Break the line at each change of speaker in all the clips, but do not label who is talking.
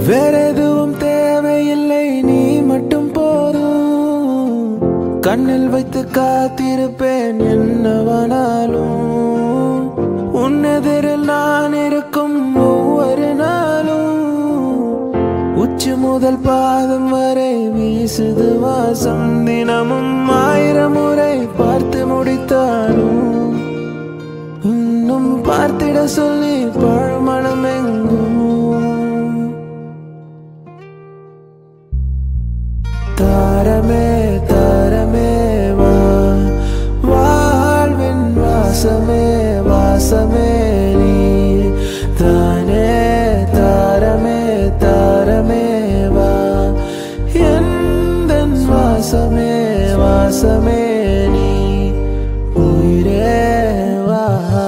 வேற எதுவும் தேவையில்லை, நீ மட்டும் போதும். கண்ணில் வைத்து காத்திருப்பேன் என்னவானாலும். உன்னெதிரில் நான் இருக்கும் ஒவ்வொரு நாளும். உச்சி முதல் பாதம் வரை வீசுது வாசம். தினமும் 1000 முறை பார்த்து முடித்தாலும் இன்னும் பார்த்திட சொல்லி பழமணம் எங்கும். தாரமே தாரமே வா, வாழ்வின் வாசமே வாசமே நீ தானே. தாரமே தாரமே வா, எந்தன் வாசமே வாசமே நீ உயிரே வா.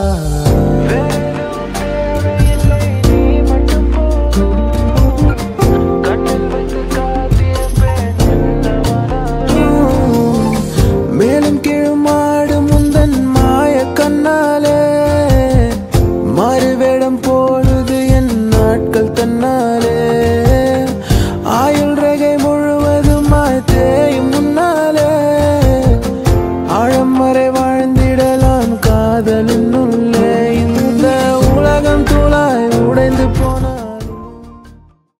மேலும் கீழுமாடும் முந்தன் மாய கண்ணாலே மாறுவேடம் போடுது என் நாட்கள் தன்னாலே. ஆயுள் ரேகை முழுவதும் தேயும் முன்னாலே ஆழம் மறைவா